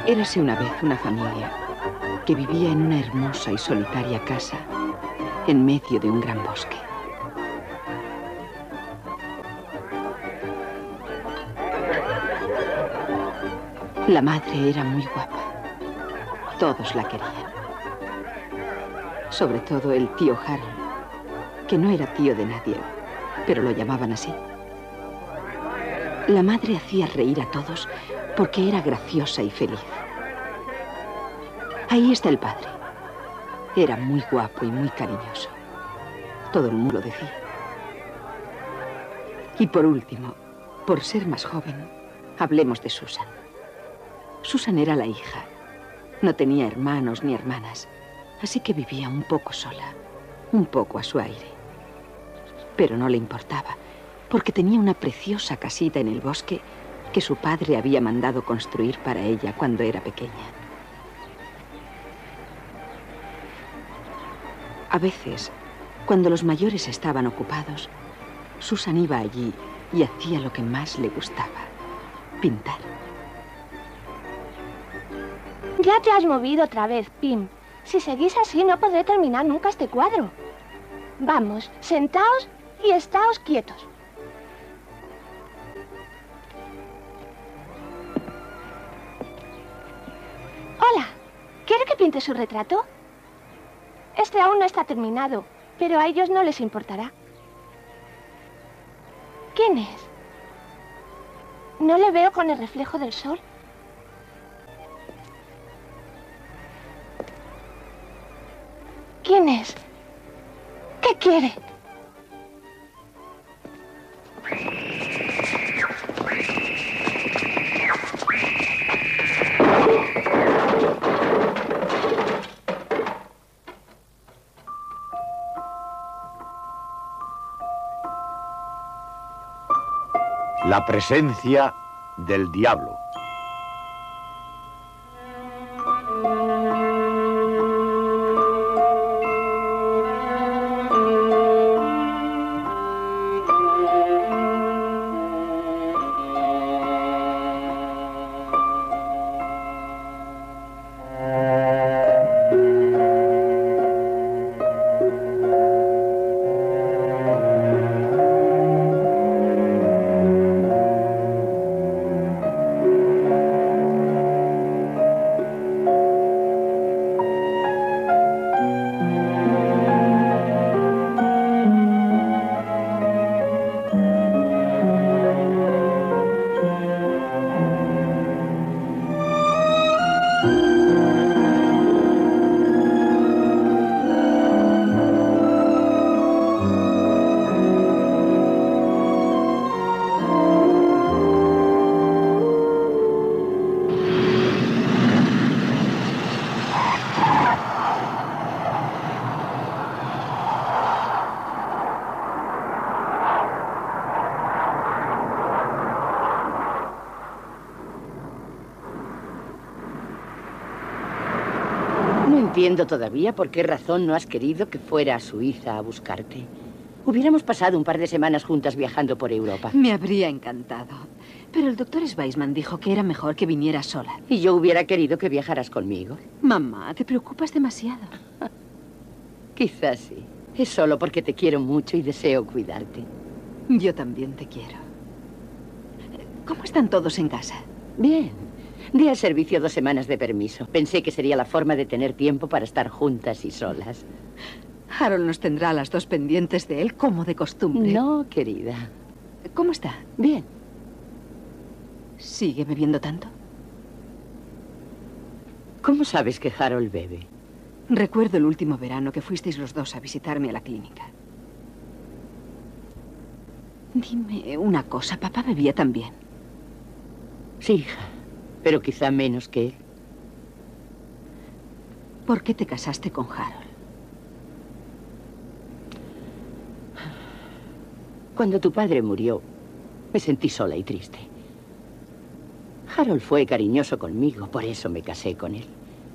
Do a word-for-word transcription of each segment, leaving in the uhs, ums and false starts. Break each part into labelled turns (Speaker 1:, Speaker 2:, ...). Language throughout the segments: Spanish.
Speaker 1: Érase una vez una familia que vivía en una hermosa y solitaria casa en medio de un gran bosque. La madre era muy guapa. Todos la querían. Sobre todo el tío Harold, que no era tío de nadie, pero lo llamaban así. La madre hacía reír a todos porque era graciosa y feliz. Ahí está el padre. Era muy guapo y muy cariñoso. Todo el mundo lo decía. Y por último, por ser más joven, hablemos de Susan. Susan era la hija. No tenía hermanos ni hermanas, así que vivía un poco sola, un poco a su aire. Pero no le importaba, porque tenía una preciosa casita en el bosque que su padre había mandado construir para ella cuando era pequeña. A veces, cuando los mayores estaban ocupados, Susan iba allí y hacía lo que más le gustaba: pintar.
Speaker 2: Ya te has movido otra vez, Pim. Si seguís así, no podré terminar nunca este cuadro. Vamos, sentaos y estáos quietos. Hola, ¿quiere que pinte su retrato? Este aún no está terminado, pero a ellos no les importará. ¿Quién es? No le veo con el reflejo del sol. ¿Quién es? ¿Qué quiere?
Speaker 3: La presencia del diablo.
Speaker 4: No entiendo todavía por qué razón no has querido que fuera a Suiza a buscarte. Hubiéramos pasado un par de semanas juntas viajando por Europa.
Speaker 1: Me habría encantado. Pero el doctor Weissman dijo que era mejor que viniera sola.
Speaker 4: Y yo hubiera querido que viajaras conmigo.
Speaker 1: Mamá, te preocupas demasiado.
Speaker 4: Quizás sí. Es solo porque te quiero mucho y deseo cuidarte.
Speaker 1: Yo también te quiero. ¿Cómo están todos en casa?
Speaker 4: Bien. Di al servicio dos semanas de permiso. Pensé que sería la forma de tener tiempo para estar juntas y solas.
Speaker 1: Harold nos tendrá a las dos pendientes de él como de costumbre.
Speaker 4: No, querida.
Speaker 1: ¿Cómo está?
Speaker 4: Bien.
Speaker 1: ¿Sigue bebiendo tanto?
Speaker 4: ¿Cómo sabes que Harold bebe?
Speaker 1: Recuerdo el último verano que fuisteis los dos a visitarme a la clínica. Dime una cosa, ¿papá bebía también?
Speaker 4: Sí, hija, pero quizá menos que él.
Speaker 1: ¿Por qué te casaste con Harold?
Speaker 4: Cuando tu padre murió, me sentí sola y triste. Harold fue cariñoso conmigo, por eso me casé con él.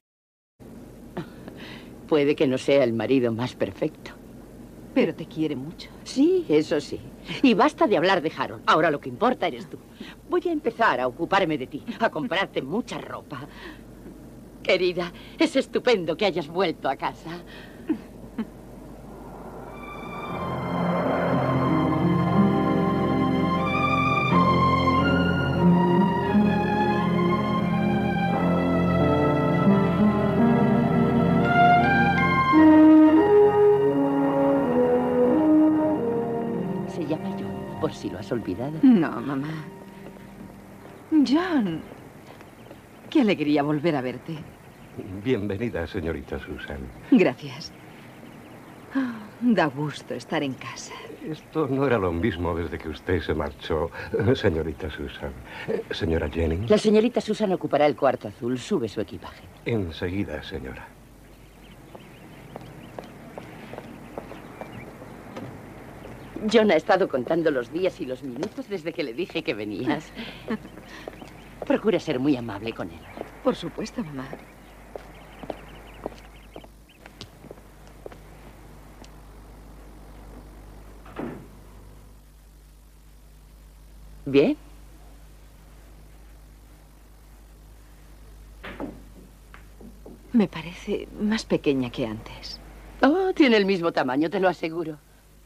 Speaker 4: Puede que no sea el marido más perfecto.
Speaker 1: Pero te quiere mucho.
Speaker 4: Sí, eso sí. Y basta de hablar de Harold. Ahora lo que importa eres tú. Voy a empezar a ocuparme de ti, a comprarte mucha ropa. Querida, es estupendo que hayas vuelto a casa. Se llama John, por si lo has olvidado.
Speaker 1: No, mamá. John. Qué alegría volver a verte.
Speaker 5: Bienvenida, señorita Susan.
Speaker 1: Gracias. Oh, da gusto estar en casa.
Speaker 5: Esto no era lo mismo desde que usted se marchó, señorita Susan. Eh, Señora Jennings.
Speaker 4: La señorita Susan ocupará el cuarto azul. Sube su equipaje.
Speaker 5: Enseguida, señora.
Speaker 4: John ha estado contando los días y los minutos desde que le dije que venías. Procura ser muy amable con él.
Speaker 1: Por supuesto, mamá.
Speaker 4: ¿Bien?
Speaker 1: Me parece más pequeña que antes.
Speaker 4: Oh, tiene el mismo tamaño, te lo aseguro.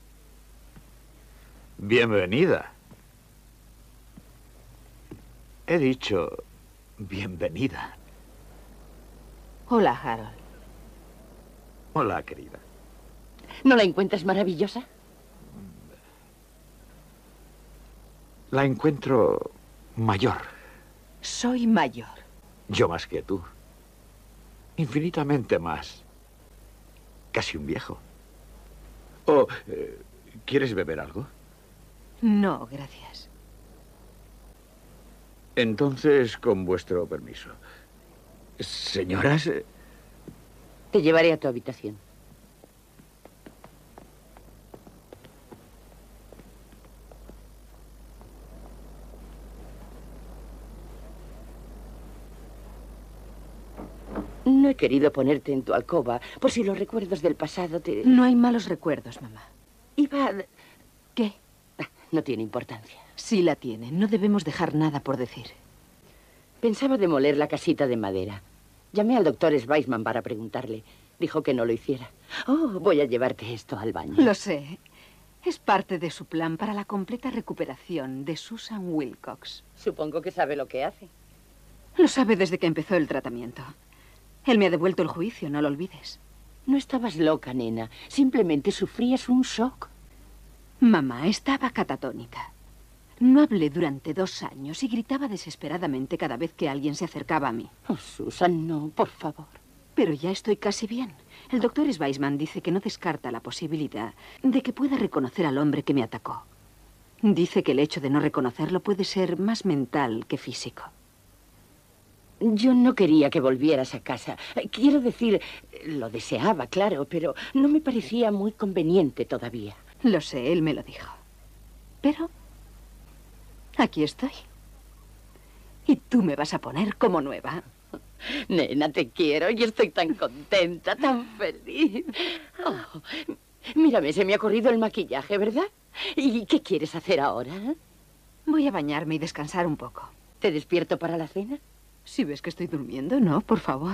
Speaker 3: Bienvenida. He dicho bienvenida.
Speaker 1: Hola, Harold.
Speaker 3: Hola, querida.
Speaker 4: ¿No la encuentras maravillosa?
Speaker 3: La encuentro mayor.
Speaker 1: Soy mayor.
Speaker 3: Yo más que tú. Infinitamente más. Casi un viejo. Oh, eh, ¿quieres beber algo?
Speaker 1: No, gracias.
Speaker 3: Entonces, con vuestro permiso. Señoras... eh,
Speaker 4: Te llevaré a tu habitación. No he querido ponerte en tu alcoba por si los recuerdos del pasado te...
Speaker 1: No hay malos recuerdos, mamá.
Speaker 4: Iba a...
Speaker 1: ¿Qué?
Speaker 4: Ah, no tiene importancia.
Speaker 1: Sí la tiene. No debemos dejar nada por decir.
Speaker 4: Pensaba demoler la casita de madera. Llamé al doctor Weissman para preguntarle. Dijo que no lo hiciera. Oh, voy a llevarte esto al baño.
Speaker 1: Lo sé. Es parte de su plan para la completa recuperación de Susan Wilcox.
Speaker 4: Supongo que sabe lo que hace.
Speaker 1: Lo sabe desde que empezó el tratamiento. Él me ha devuelto el juicio, no lo olvides.
Speaker 4: No estabas loca, nena. Simplemente sufrías un shock.
Speaker 1: Mamá, estaba catatónica. No hablé durante dos años y gritaba desesperadamente cada vez que alguien se acercaba a mí.
Speaker 4: Oh, Susan, no, por favor.
Speaker 1: Pero ya estoy casi bien. El doctor Weissman dice que no descarta la posibilidad de que pueda reconocer al hombre que me atacó. Dice que el hecho de no reconocerlo puede ser más mental que físico.
Speaker 4: Yo no quería que volvieras a casa. Quiero decir, lo deseaba, claro, pero no me parecía muy conveniente todavía.
Speaker 1: Lo sé, él me lo dijo. Pero aquí estoy. Y tú me vas a poner como nueva.
Speaker 4: Nena, te quiero y estoy tan contenta, tan feliz. Oh, mírame, se me ha corrido el maquillaje, ¿verdad? ¿Y qué quieres hacer ahora?
Speaker 1: Voy a bañarme y descansar un poco.
Speaker 4: ¿Te despierto para la cena?
Speaker 1: Si ves que estoy durmiendo, no, por favor.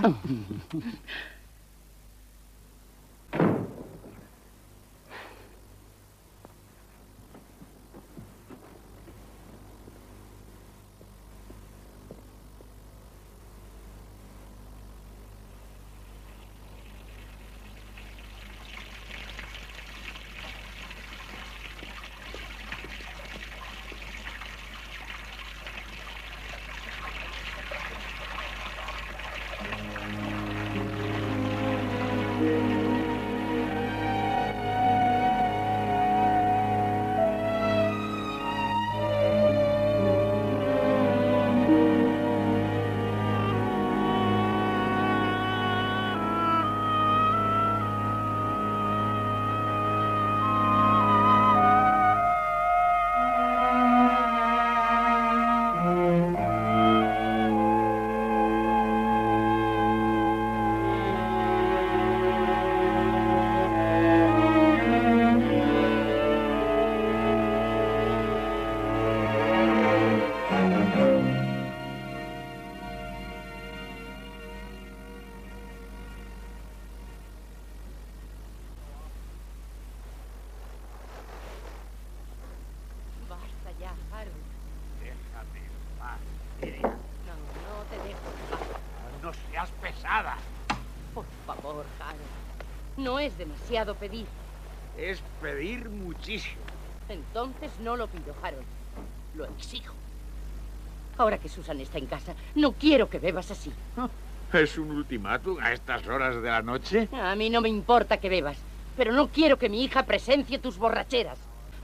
Speaker 6: nada.
Speaker 4: Por favor, Harold. No es demasiado pedir.
Speaker 6: Es pedir muchísimo.
Speaker 4: Entonces no lo pido, Harold. Lo exijo. Ahora que Susan está en casa, no quiero que bebas así.
Speaker 6: ¿Es un ultimátum a estas horas de la noche?
Speaker 4: A mí no me importa que bebas, pero no quiero que mi hija presencie tus borracheras.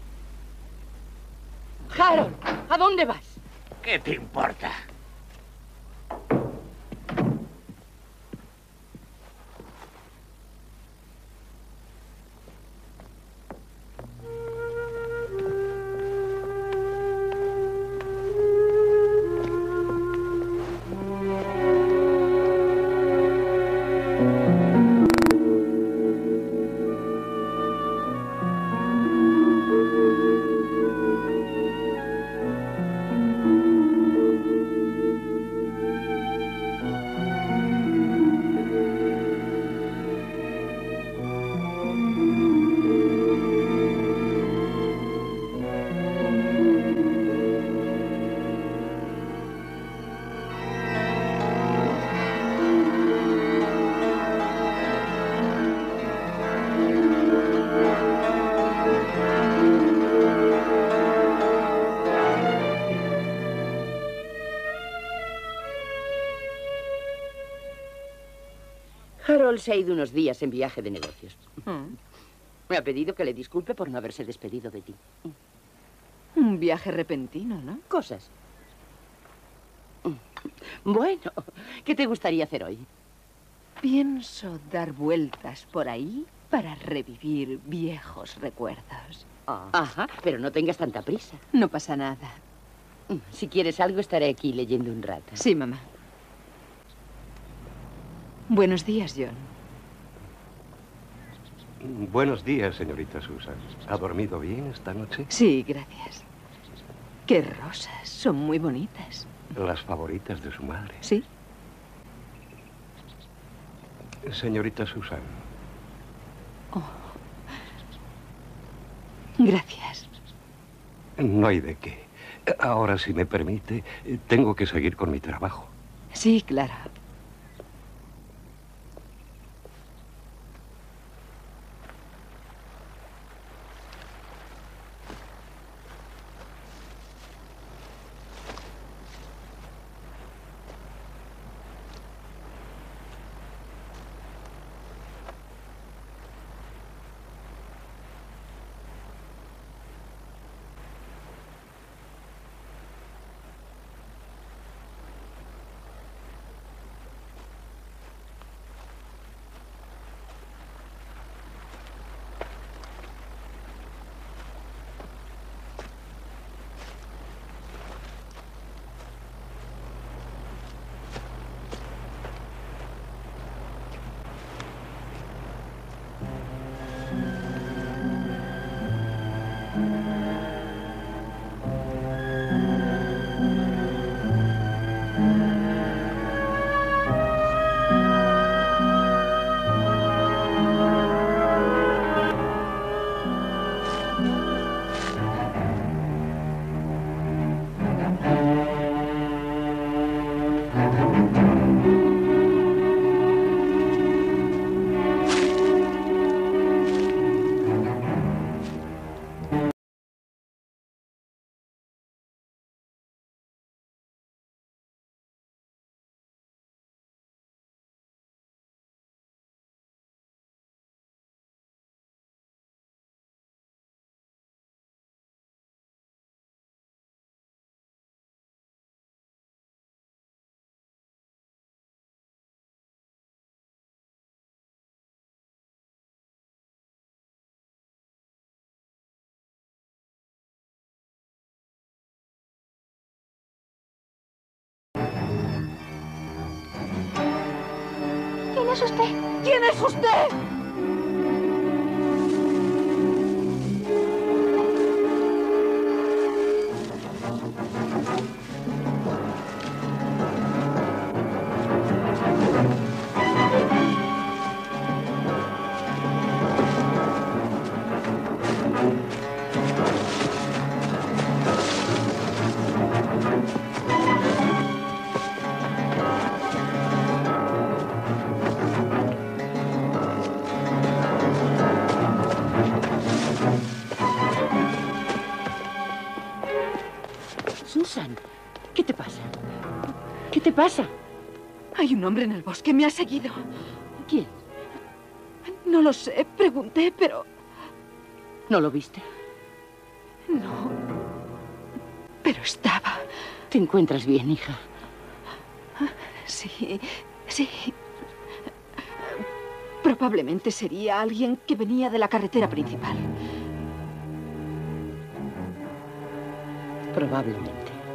Speaker 4: Harold, ¿a dónde vas?
Speaker 6: ¿Qué te importa?
Speaker 4: Harold se ha ido unos días en viaje de negocios. Mm. Me ha pedido que le disculpe por no haberse despedido de ti.
Speaker 1: Un viaje repentino, ¿no?
Speaker 4: Cosas. Bueno, ¿qué te gustaría hacer hoy?
Speaker 1: Pienso dar vueltas por ahí para revivir viejos recuerdos.
Speaker 4: Oh. Ajá, pero no tengas tanta prisa.
Speaker 1: No pasa nada.
Speaker 4: Si quieres algo, estaré aquí leyendo un rato.
Speaker 1: Sí, mamá. Buenos días, John.
Speaker 5: Buenos días, señorita Susan. ¿Ha dormido bien esta noche?
Speaker 1: Sí, gracias. Qué rosas, son muy bonitas.
Speaker 5: Las favoritas de su madre.
Speaker 1: Sí.
Speaker 5: Señorita Susan.
Speaker 1: Oh. Gracias.
Speaker 5: No hay de qué. Ahora, si me permite, tengo que seguir con mi trabajo.
Speaker 1: Sí, claro.
Speaker 2: ¿Quién es usted?
Speaker 1: ¿Quién es usted?
Speaker 4: Susan, ¿qué te pasa? ¿Qué te pasa?
Speaker 1: Hay un hombre en el bosque. Me ha seguido.
Speaker 4: ¿Quién?
Speaker 1: No lo sé. Pregunté, pero...
Speaker 4: ¿No lo viste?
Speaker 1: No. Pero estaba...
Speaker 4: ¿Te encuentras bien, hija?
Speaker 1: Sí, sí. Probablemente sería alguien que venía de la carretera principal.
Speaker 4: Probablemente.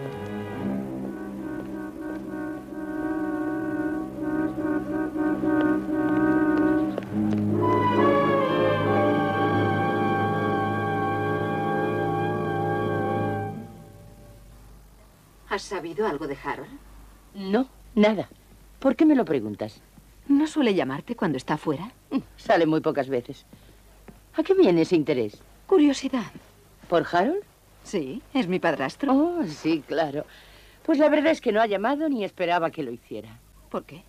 Speaker 1: ¿Has sabido algo de Harold?
Speaker 4: No, nada. ¿Por qué me lo preguntas?
Speaker 1: ¿No suele llamarte cuando está fuera?
Speaker 4: Sale muy pocas veces. ¿A qué viene ese interés?
Speaker 1: Curiosidad.
Speaker 4: ¿Por Harold?
Speaker 1: Sí, es mi padrastro.
Speaker 4: Oh, sí, claro. Pues la verdad es que no ha llamado ni esperaba que lo hiciera.
Speaker 1: ¿Por qué?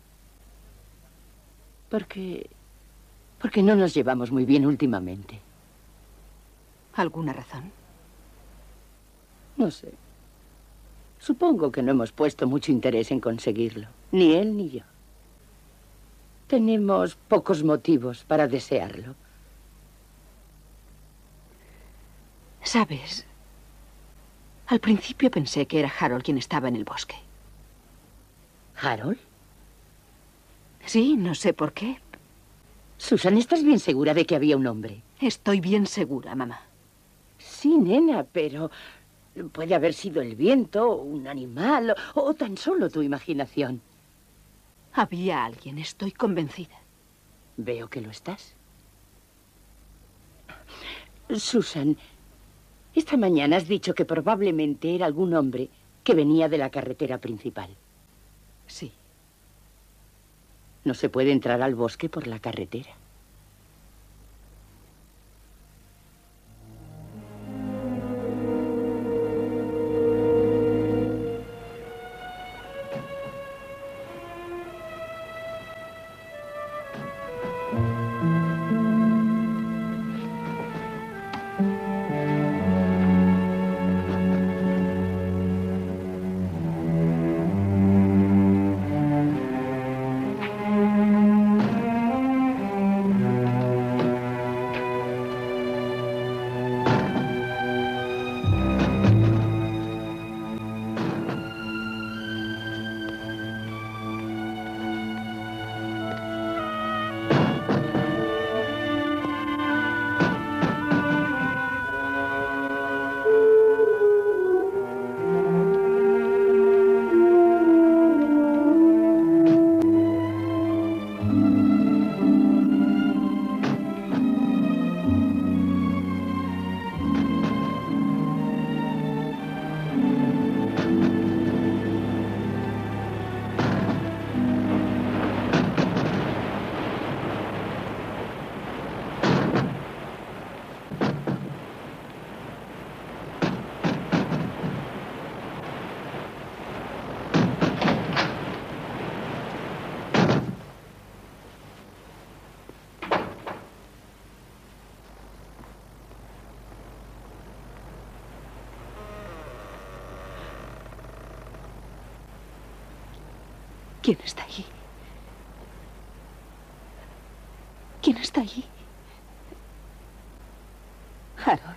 Speaker 4: Porque... Porque no nos llevamos muy bien últimamente.
Speaker 1: ¿Alguna razón?
Speaker 4: No sé. Supongo que no hemos puesto mucho interés en conseguirlo. Ni él ni yo. Tenemos pocos motivos para desearlo.
Speaker 1: ¿Sabes? Al principio pensé que era Harold quien estaba en el bosque.
Speaker 4: ¿Harold?
Speaker 1: Sí, no sé por qué.
Speaker 4: Susan, ¿estás bien segura de que había un hombre?
Speaker 1: Estoy bien segura, mamá.
Speaker 4: Sí, nena, pero puede haber sido el viento, un animal, o, o tan solo tu imaginación.
Speaker 1: Había alguien, estoy convencida.
Speaker 4: Veo que lo estás. Susan, esta mañana has dicho que probablemente era algún hombre que venía de la carretera principal.
Speaker 1: Sí.
Speaker 4: No se puede entrar al bosque por la carretera.
Speaker 1: ¿Quién está allí? ¿Quién está allí? Harold.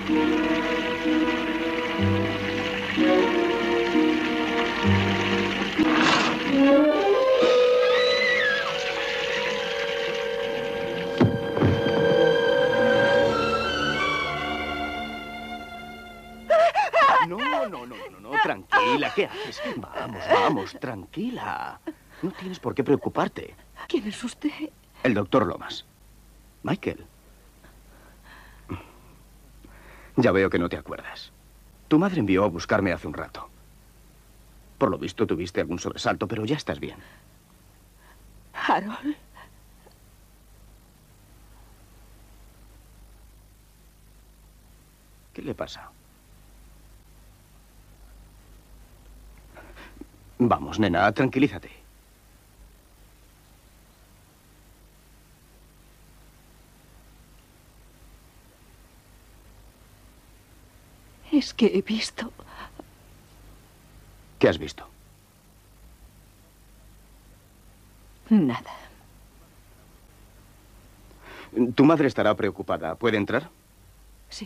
Speaker 7: No, no, no, no, no, tranquila, ¿qué haces? Vamos, vamos, tranquila. No tienes por qué preocuparte.
Speaker 1: ¿Quién es usted?
Speaker 7: El doctor Lomas. Michael. Ya veo que no te acuerdas. Tu madre envió a buscarme hace un rato. Por lo visto tuviste algún sobresalto, pero ya estás bien.
Speaker 1: Harold.
Speaker 7: ¿Qué le pasa? Vamos, nena, tranquilízate.
Speaker 1: Es que he visto...
Speaker 7: ¿Qué has visto?
Speaker 1: Nada.
Speaker 7: Tu madre estará preocupada. ¿Puede entrar?
Speaker 1: Sí.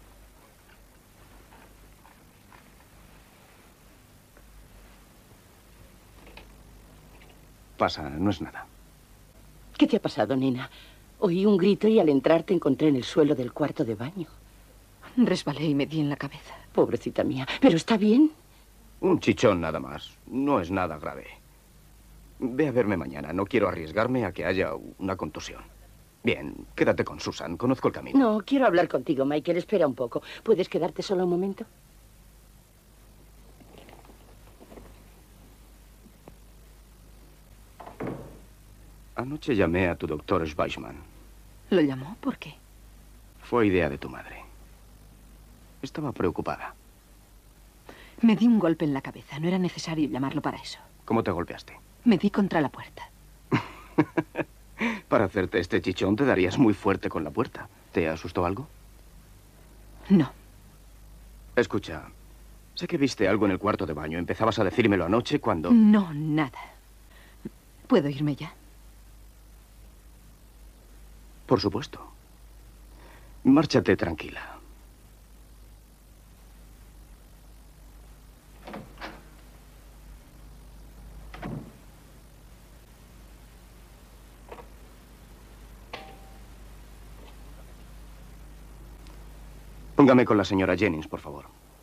Speaker 7: Pasa, no es nada.
Speaker 4: ¿Qué te ha pasado, nena? Oí un grito y al entrar te encontré en el suelo del cuarto de baño.
Speaker 1: Resbalé y me di en la cabeza.
Speaker 4: Pobrecita mía. ¿Pero está bien?
Speaker 7: Un chichón nada más. No es nada grave. Ve a verme mañana. No quiero arriesgarme a que haya una contusión. Bien, quédate con Susan. Conozco el camino.
Speaker 4: No, quiero hablar contigo, Michael. Espera un poco. ¿Puedes quedarte solo un momento?
Speaker 7: Anoche llamé a tu doctor Schweizman.
Speaker 1: ¿Lo llamó? ¿Por qué?
Speaker 7: Fue idea de tu madre. Estaba preocupada.
Speaker 1: Me di un golpe en la cabeza. No era necesario llamarlo para eso.
Speaker 7: ¿Cómo te golpeaste?
Speaker 1: Me di contra la puerta.
Speaker 7: Para hacerte este chichón te darías muy fuerte con la puerta. ¿Te asustó algo?
Speaker 1: No.
Speaker 7: Escucha, sé que viste algo en el cuarto de baño. Empezabas a decírmelo anoche cuando...
Speaker 1: No, nada. ¿Puedo irme ya?
Speaker 7: Por supuesto. Márchate tranquila. Póngame con la señora Jennings, por favor.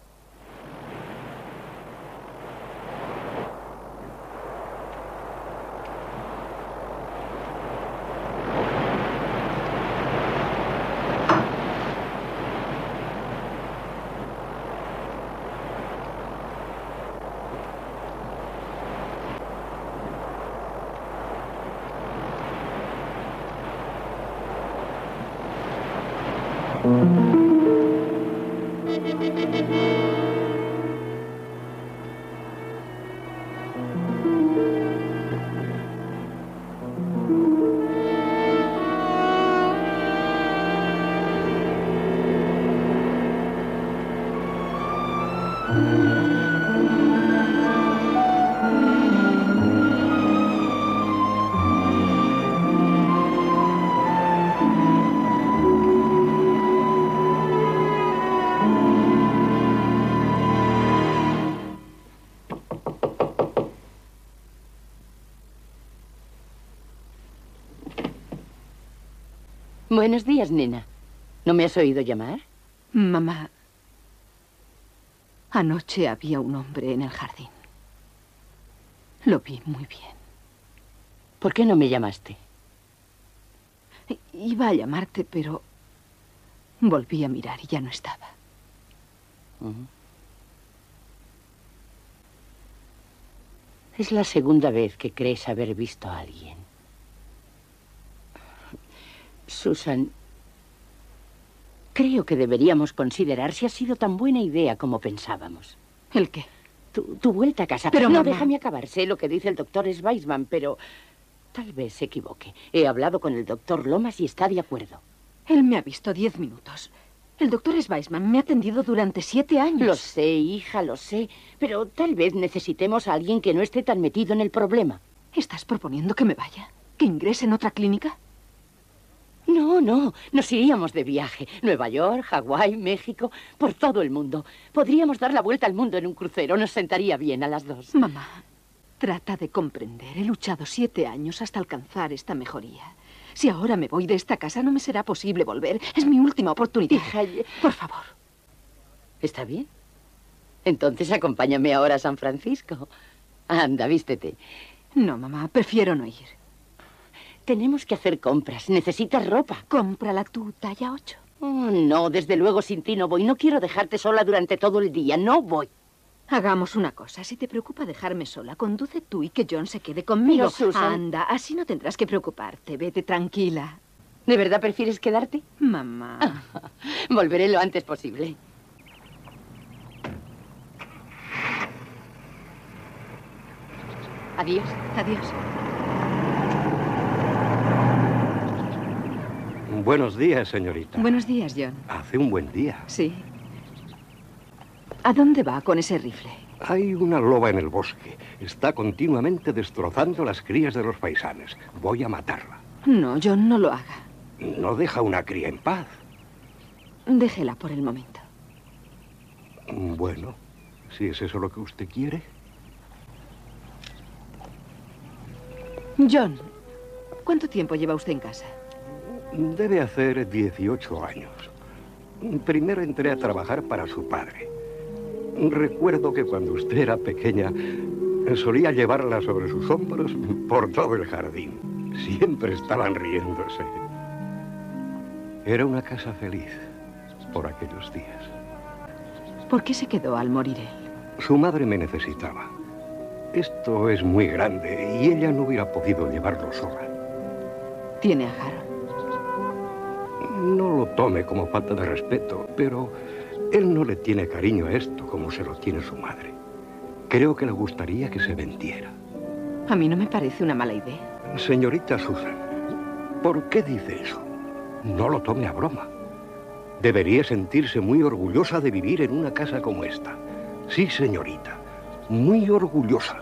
Speaker 4: Buenos días, nena. ¿No me has oído llamar?
Speaker 1: Mamá, anoche había un hombre en el jardín. Lo vi muy bien.
Speaker 4: ¿Por qué no me llamaste?
Speaker 1: Iba a llamarte, pero volví a mirar y ya no estaba.
Speaker 4: Uh-huh. Es la segunda vez que crees haber visto a alguien. Susan, creo que deberíamos considerar si ha sido tan buena idea como pensábamos.
Speaker 1: ¿El qué?
Speaker 4: Tu, tu vuelta a casa.
Speaker 1: Pero,
Speaker 4: no,
Speaker 1: mamá...
Speaker 4: déjame acabar. Sé lo que dice el doctor Schweizman, pero tal vez se equivoque. He hablado con el doctor Lomas y está de acuerdo.
Speaker 1: Él me ha visto diez minutos. El doctor Schweizman me ha atendido durante siete años.
Speaker 4: Lo sé, hija, lo sé. Pero tal vez necesitemos a alguien que no esté tan metido en el problema.
Speaker 1: ¿Estás proponiendo que me vaya? ¿Que ingrese en otra clínica?
Speaker 4: No, no, nos iríamos de viaje. Nueva York, Hawái, México, por todo el mundo. Podríamos dar la vuelta al mundo en un crucero, nos sentaría bien a las dos.
Speaker 1: Mamá, trata de comprender. He luchado siete años hasta alcanzar esta mejoría. Si ahora me voy de esta casa, no me será posible volver. Es mi última oportunidad.
Speaker 4: Hija,
Speaker 1: por favor.
Speaker 4: ¿Está bien? Entonces acompáñame ahora a San Francisco. Anda, vístete.
Speaker 1: No, mamá, prefiero no ir.
Speaker 4: Tenemos que hacer compras. Necesitas ropa.
Speaker 1: Cómprala tú, talla ocho.
Speaker 4: Oh, no, desde luego sin ti no voy. No quiero dejarte sola durante todo el día. No voy.
Speaker 1: Hagamos una cosa. Si te preocupa dejarme sola, conduce tú y que John se quede conmigo.
Speaker 4: Pero, Susan...
Speaker 1: Anda, así no tendrás que preocuparte. Vete tranquila.
Speaker 4: ¿De verdad prefieres quedarte?
Speaker 1: Mamá.
Speaker 4: Volveré lo antes posible. Adiós.
Speaker 1: Adiós.
Speaker 5: Buenos días, señorita.
Speaker 1: Buenos días, John.
Speaker 5: Hace un buen día.
Speaker 1: Sí. ¿A dónde va con ese rifle?
Speaker 5: Hay una loba en el bosque. Está continuamente destrozando las crías de los faisanes. Voy a matarla.
Speaker 1: No, John, no lo haga.
Speaker 5: No deja una cría en paz.
Speaker 1: Déjela por el momento.
Speaker 5: Bueno, si es eso lo que usted quiere.
Speaker 1: John, ¿cuánto tiempo lleva usted en casa?
Speaker 5: Debe hacer dieciocho años. Primero entré a trabajar para su padre. Recuerdo que cuando usted era pequeña, solía llevarla sobre sus hombros por todo el jardín. Siempre estaban riéndose. Era una casa feliz por aquellos días.
Speaker 1: ¿Por qué se quedó al morir él?
Speaker 5: Su madre me necesitaba. Esto es muy grande y ella no hubiera podido llevarlo sola.
Speaker 1: ¿Tiene a Harold?
Speaker 5: No lo tome como falta de respeto, pero él no le tiene cariño a esto como se lo tiene su madre. Creo que le gustaría que se vendiera.
Speaker 1: A mí no me parece una mala idea.
Speaker 5: Señorita Susan, ¿por qué dice eso? No lo tome a broma. Debería sentirse muy orgullosa de vivir en una casa como esta. Sí, señorita, muy orgullosa.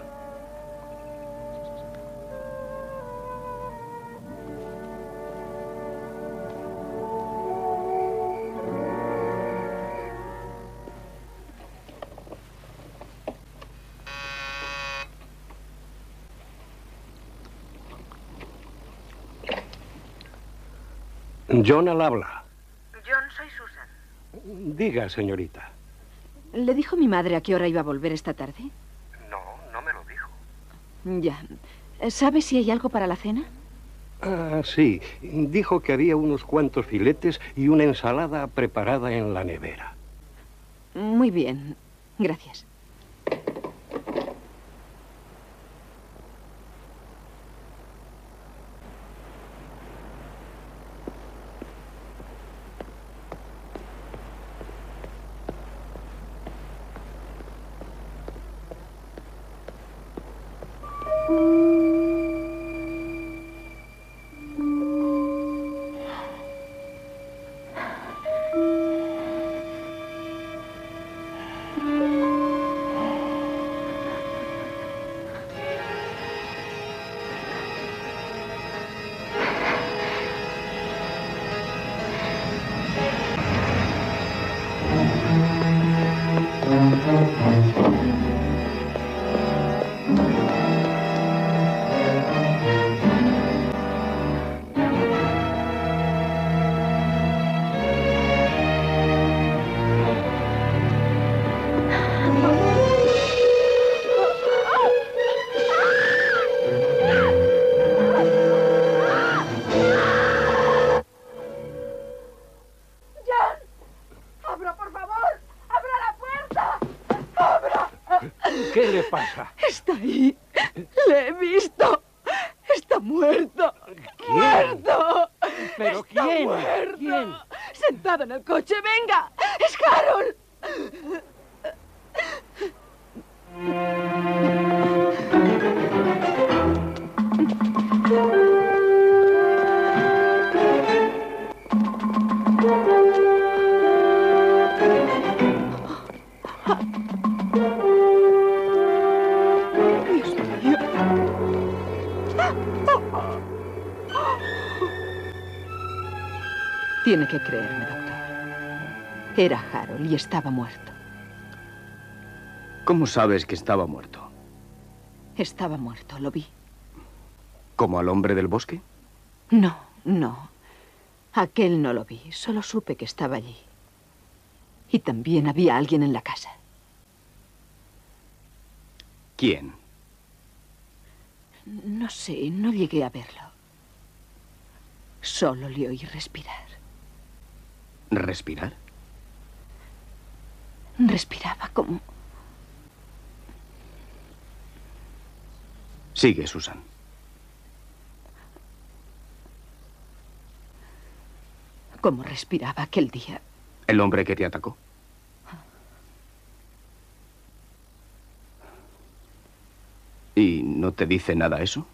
Speaker 5: John al habla.
Speaker 1: John, soy Susan.
Speaker 5: Diga, señorita.
Speaker 1: ¿Le dijo mi madre a qué hora iba a volver esta tarde?
Speaker 5: No, no me lo dijo.
Speaker 1: Ya. ¿Sabe si hay algo para la cena?
Speaker 5: Ah, sí. Dijo que había unos cuantos filetes y una ensalada preparada en la nevera.
Speaker 1: Muy bien. Gracias.
Speaker 5: ¿Qué le pasa?
Speaker 1: Está ahí. Le he visto. Está muerto.
Speaker 5: ¿Quién?
Speaker 1: ¡Muerto!
Speaker 5: ¿Pero
Speaker 1: Está
Speaker 5: quién?
Speaker 1: muerto.
Speaker 5: ¿Quién?
Speaker 1: Sentado en el coche. ¡Venga! ¡Es Harold! Tiene que creerme, doctor. Era Harold y estaba muerto.
Speaker 7: ¿Cómo sabes que estaba muerto?
Speaker 1: Estaba muerto, lo vi.
Speaker 7: ¿Como al hombre del bosque?
Speaker 1: No, no. Aquel no lo vi, solo supe que estaba allí. Y también había alguien en la casa.
Speaker 7: ¿Quién?
Speaker 1: No sé, no llegué a verlo. Solo le oí respirar.
Speaker 7: ¿Respirar?
Speaker 1: Respiraba como...
Speaker 7: Sigue, Susan.
Speaker 1: Como respiraba aquel día.
Speaker 7: ¿El hombre que te atacó? ¿Y no te dice nada eso?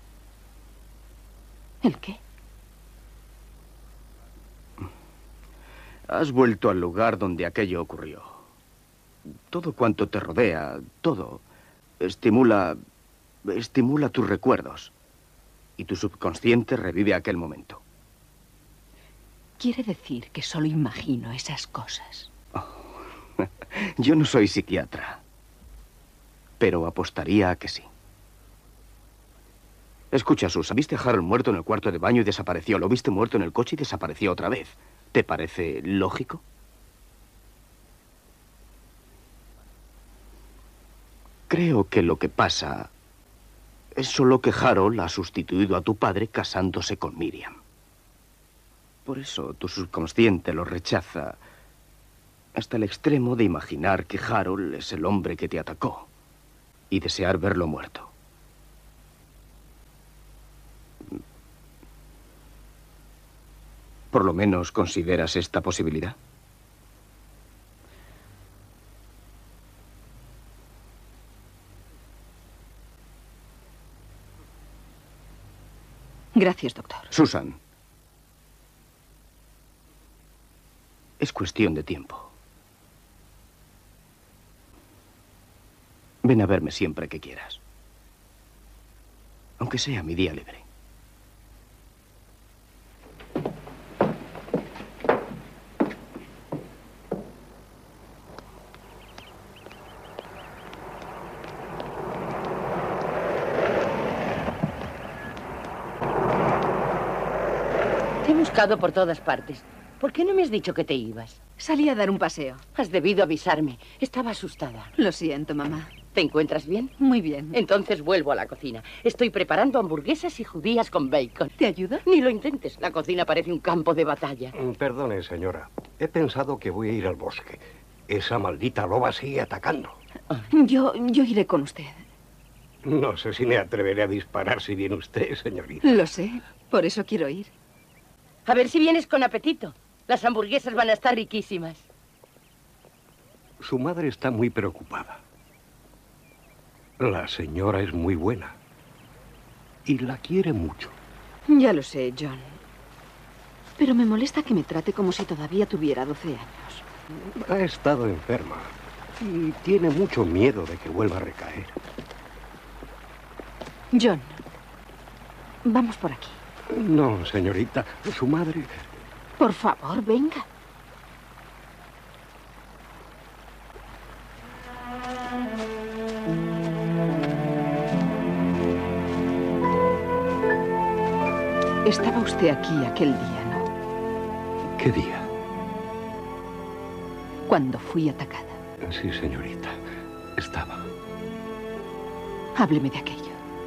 Speaker 1: ¿El qué?
Speaker 7: Has vuelto al lugar donde aquello ocurrió. Todo cuanto te rodea, todo, estimula... estimula tus recuerdos. Y tu subconsciente revive aquel momento.
Speaker 1: Quiere decir que solo imagino esas cosas.
Speaker 7: Oh. Yo no soy psiquiatra, pero apostaría a que sí. Escucha, Susan, viste a Harold muerto en el cuarto de baño y desapareció. Lo viste muerto en el coche y desapareció otra vez. ¿Te parece lógico? Creo que lo que pasa es solo que Harold ha sustituido a tu padre casándose con Miriam. Por eso tu subconsciente lo rechaza hasta el extremo de imaginar que Harold es el hombre que te atacó y desear verlo muerto. ¿Por lo menos consideras esta posibilidad?
Speaker 1: Gracias, doctor.
Speaker 7: Susan. Es cuestión de tiempo. Ven a verme siempre que quieras. Aunque sea mi día libre.
Speaker 4: Te he buscado por todas partes. ¿Por qué no me has dicho que te ibas?
Speaker 1: Salí a dar un paseo.
Speaker 4: Has debido avisarme. Estaba asustada.
Speaker 1: Lo siento, mamá.
Speaker 4: ¿Te encuentras bien?
Speaker 1: Muy bien.
Speaker 4: Entonces vuelvo a la cocina. Estoy preparando hamburguesas y judías con bacon.
Speaker 1: ¿Te ayudo?
Speaker 4: Ni lo intentes. La cocina parece un campo de batalla.
Speaker 5: Perdone, señora. He pensado que voy a ir al bosque. Esa maldita loba sigue atacando.
Speaker 1: Yo, yo iré con usted.
Speaker 5: No sé si me atreveré a disparar si viene usted, señorita.
Speaker 1: Lo sé. Por eso quiero ir.
Speaker 4: A ver si vienes con apetito. Las hamburguesas van a estar riquísimas.
Speaker 5: Su madre está muy preocupada. La señora es muy buena. Y la quiere mucho.
Speaker 1: Ya lo sé, John. Pero me molesta que me trate como si todavía tuviera doce años.
Speaker 5: Ha estado enferma. Y tiene mucho miedo de que vuelva a recaer.
Speaker 1: John, vamos por aquí.
Speaker 5: No, señorita. Su madre...
Speaker 1: Por favor, venga. Estaba usted aquí aquel día, ¿no?
Speaker 5: ¿Qué día?
Speaker 1: Cuando fui atacada.
Speaker 5: Sí, señorita. Estaba.
Speaker 1: Hábleme de aquello.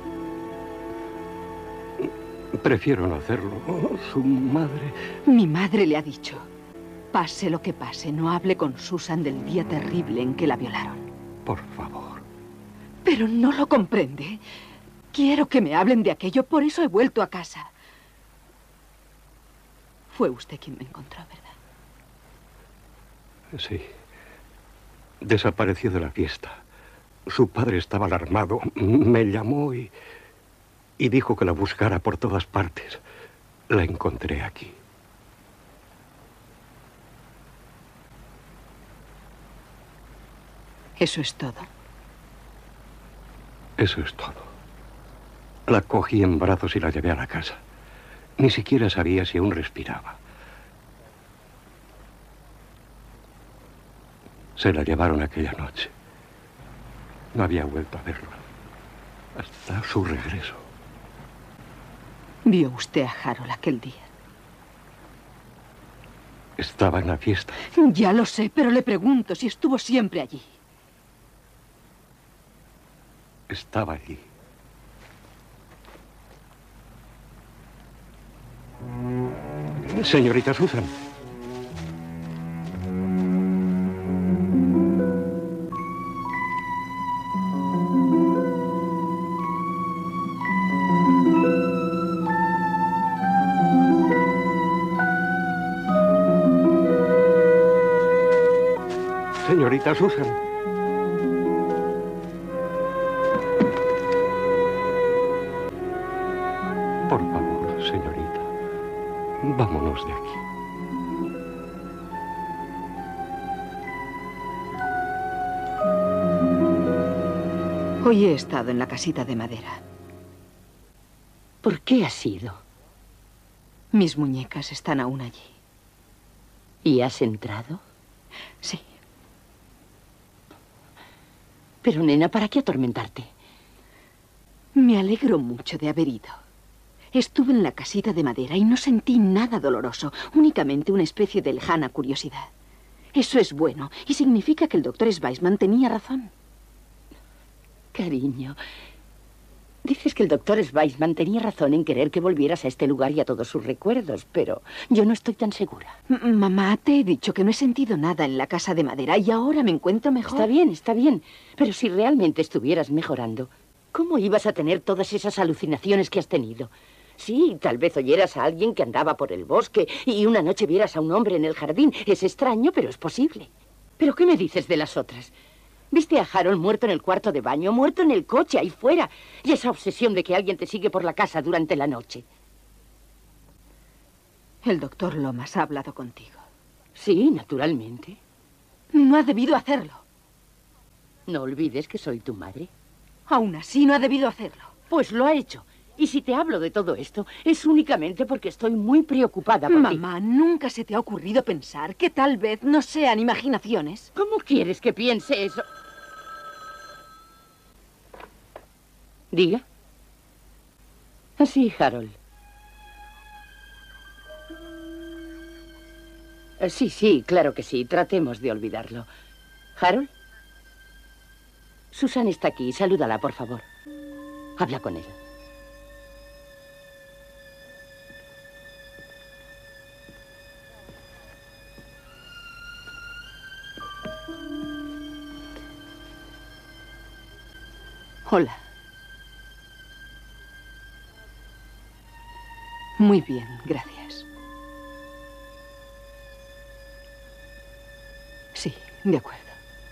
Speaker 5: Prefiero no hacerlo. Oh, su madre...
Speaker 1: Mi madre le ha dicho, pase lo que pase, no hable con Susan del día terrible en que la violaron.
Speaker 5: Por favor.
Speaker 1: Pero no lo comprende. Quiero que me hablen de aquello, por eso he vuelto a casa. Fue usted quien me encontró, ¿verdad?
Speaker 5: Sí. Desapareció de la fiesta. Su padre estaba alarmado. Me llamó y... y dijo que la buscara por todas partes. La encontré aquí.
Speaker 1: ¿Eso es todo?
Speaker 5: Eso es todo. La cogí en brazos y la llevé a la casa. Ni siquiera sabía si aún respiraba. Se la llevaron aquella noche. No había vuelto a verlo hasta su regreso.
Speaker 1: ¿Vio usted a Harold aquel día?
Speaker 5: Estaba en la fiesta.
Speaker 1: Ya lo sé, pero le pregunto si estuvo siempre allí.
Speaker 5: Estaba allí. Señorita Susan. Señorita Susan. Por favor, señorita, vámonos de aquí.
Speaker 1: Hoy he estado en la casita de madera.
Speaker 4: ¿Por qué has ido?
Speaker 1: Mis muñecas están aún allí.
Speaker 4: ¿Y has entrado?
Speaker 1: Sí.
Speaker 4: Pero, nena, ¿para qué atormentarte?
Speaker 1: Me alegro mucho de haber ido. Estuve en la casita de madera y no sentí nada doloroso, únicamente una especie de lejana curiosidad. Eso es bueno y significa que el doctor Weissman tenía razón.
Speaker 4: Cariño, dices que el doctor Weissman tenía razón en querer que volvieras a este lugar y a todos sus recuerdos, pero yo no estoy tan segura.
Speaker 1: M- Mamá, te he dicho que no he sentido nada en la casa de madera y ahora me encuentro mejor.
Speaker 4: Está bien, está bien, pero si realmente estuvieras mejorando, ¿cómo ibas a tener todas esas alucinaciones que has tenido? Sí, tal vez oyeras a alguien que andaba por el bosque y una noche vieras a un hombre en el jardín. Es extraño, pero es posible. ¿Pero qué me dices de las otras? ¿Viste a Harold muerto en el cuarto de baño, muerto en el coche, ahí fuera? Y esa obsesión de que alguien te sigue por la casa durante la noche.
Speaker 1: El doctor Lomas ha hablado contigo.
Speaker 4: Sí, naturalmente.
Speaker 1: No ha debido hacerlo.
Speaker 4: No olvides que soy tu madre.
Speaker 1: Aún así, no ha debido hacerlo.
Speaker 4: Pues lo ha hecho. Y si te hablo de todo esto, es únicamente porque estoy muy preocupada por ti.
Speaker 1: Mamá, ¿nunca se te ha ocurrido pensar que tal vez no sean imaginaciones?
Speaker 4: ¿Cómo quieres que piense eso? Diga. Así, Harold. Eh, Sí, sí, claro que sí. Tratemos de olvidarlo. ¿Harold? Susan está aquí. Salúdala, por favor. Habla con él.
Speaker 1: Hola. Muy bien, gracias. Sí, de acuerdo.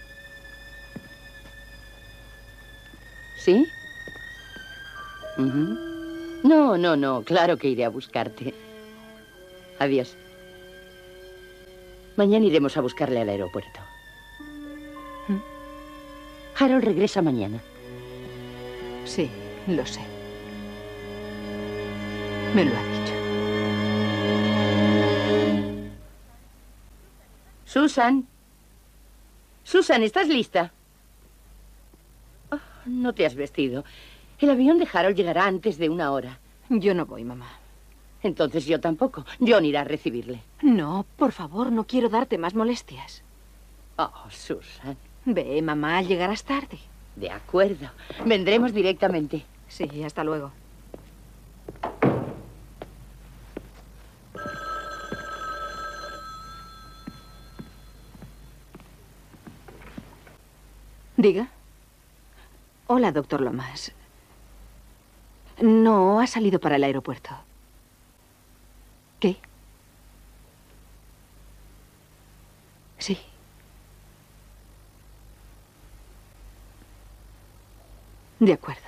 Speaker 4: ¿Sí? Ujú. No, no, no. Claro que iré a buscarte. Adiós. Mañana iremos a buscarle al aeropuerto.
Speaker 1: ¿Mm?
Speaker 4: Harold regresa mañana.
Speaker 1: Sí, lo sé. Me lo ha dicho.
Speaker 4: Susan. Susan, ¿estás lista? Oh, no te has vestido. El avión de Harold llegará antes de una hora.
Speaker 1: Yo no voy, mamá.
Speaker 4: Entonces yo tampoco. John irá a recibirle.
Speaker 1: No, por favor, no quiero darte más molestias.
Speaker 4: Oh, Susan.
Speaker 1: Ve, mamá, llegarás tarde.
Speaker 4: De acuerdo. Vendremos directamente.
Speaker 1: Sí, hasta luego. Diga. Hola, doctor Lomas. No, ha salido para el aeropuerto. ¿Qué? Sí. De acuerdo.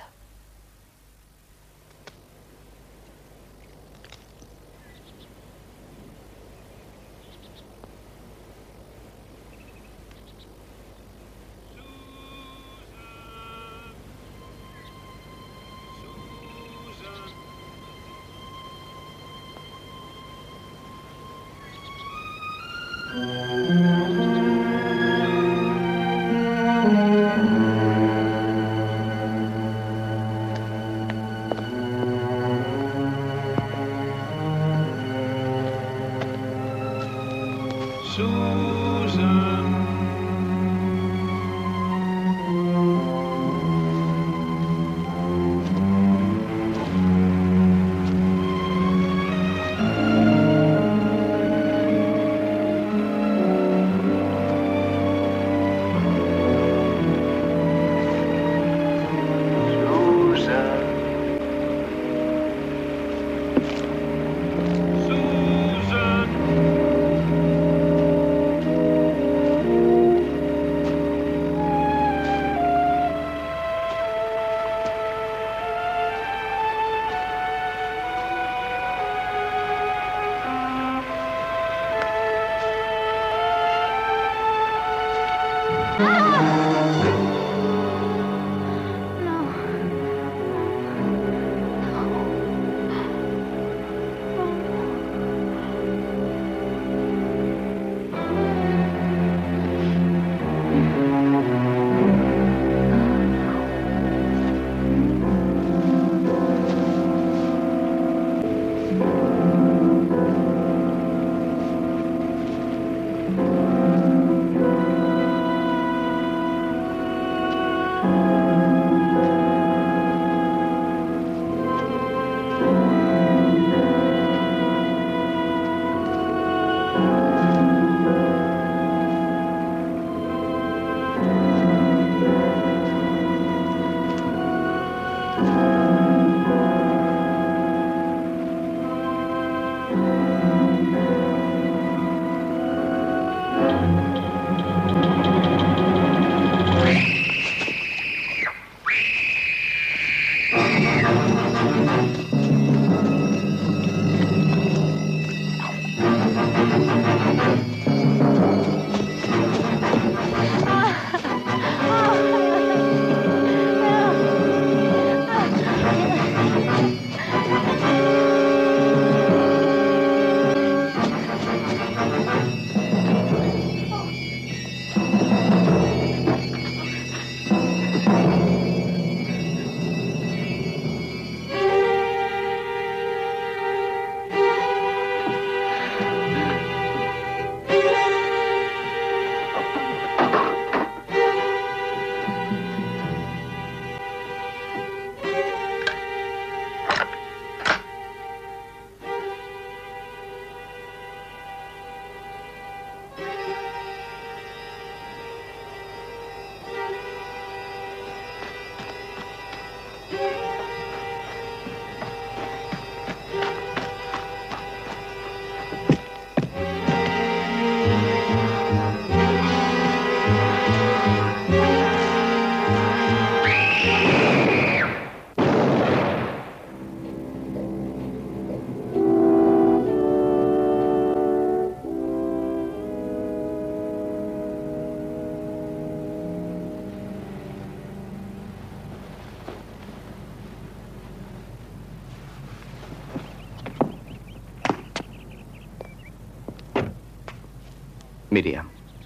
Speaker 7: Miriam,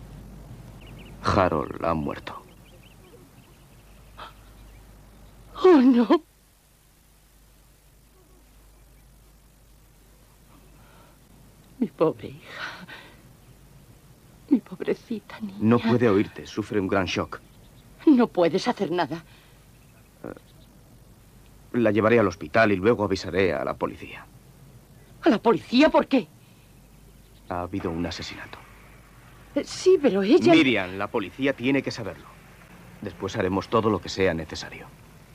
Speaker 7: Harold ha muerto.
Speaker 4: Oh, no. Mi pobre hija. Mi pobrecita niña.
Speaker 7: No puede oírte, sufre un gran shock.
Speaker 4: No puedes hacer nada.
Speaker 7: La llevaré al hospital y luego avisaré a la policía.
Speaker 4: ¿A la policía? ¿Por qué?
Speaker 7: Ha habido un asesinato.
Speaker 4: Sí, pero ella...
Speaker 7: Miriam, la policía tiene que saberlo. Después haremos todo lo que sea necesario.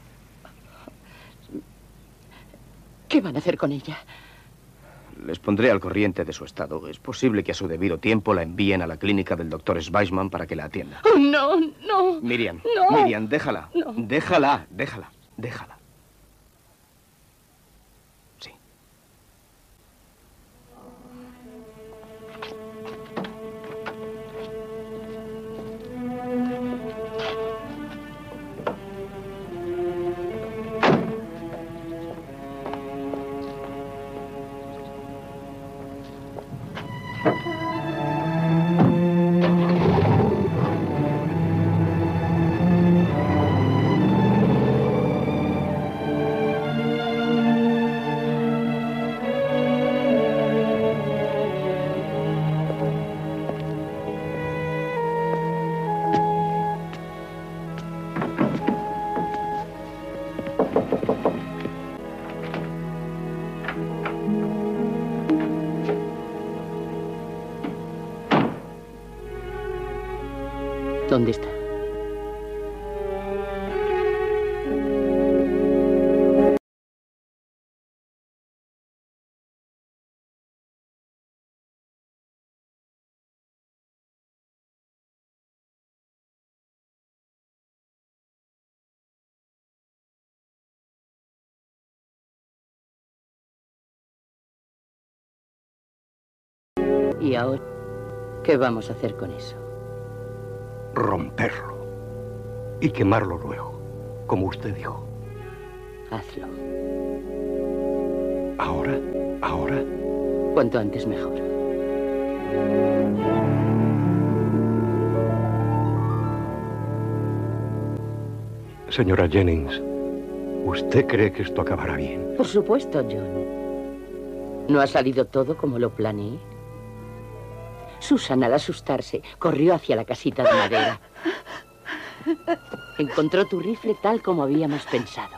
Speaker 4: ¿Qué van a hacer con ella?
Speaker 7: Les pondré al corriente de su estado. Es posible que a su debido tiempo la envíen a la clínica del doctor Schweizman para que la atienda.
Speaker 4: Oh, no, no.
Speaker 7: Miriam,
Speaker 4: no.
Speaker 7: Miriam, déjala.
Speaker 4: No.
Speaker 7: Déjala, déjala, déjala. Sí.
Speaker 4: ¿Dónde está? ¿Y ahora qué vamos a hacer con eso?
Speaker 5: romperlo y quemarlo luego, como usted dijo.
Speaker 4: Hazlo.
Speaker 5: ¿Ahora? ¿Ahora?
Speaker 4: Cuanto antes mejor.
Speaker 5: Señora Jennings, ¿usted cree que esto acabará bien?
Speaker 4: Por supuesto, John. ¿No ha salido todo como lo planeé? Susan, al asustarse, corrió hacia la casita de madera. Encontró tu rifle tal como habíamos pensado.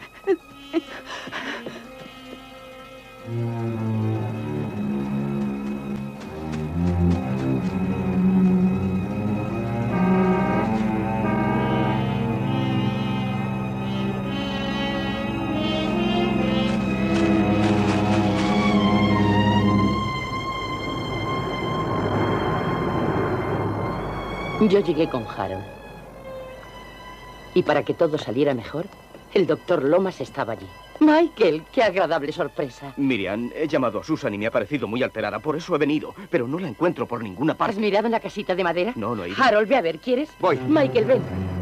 Speaker 4: Yo llegué con Harold. Y para que todo saliera mejor, el doctor Lomas estaba allí. Michael, qué agradable sorpresa.
Speaker 7: Miriam, he llamado a Susan y me ha parecido muy alterada. Por eso he venido, pero no la encuentro por ninguna parte.
Speaker 4: ¿Has mirado en la casita de madera?
Speaker 7: No, no he ido.
Speaker 4: Harold, ve a ver, ¿quieres?
Speaker 7: Voy.
Speaker 4: Michael, ven.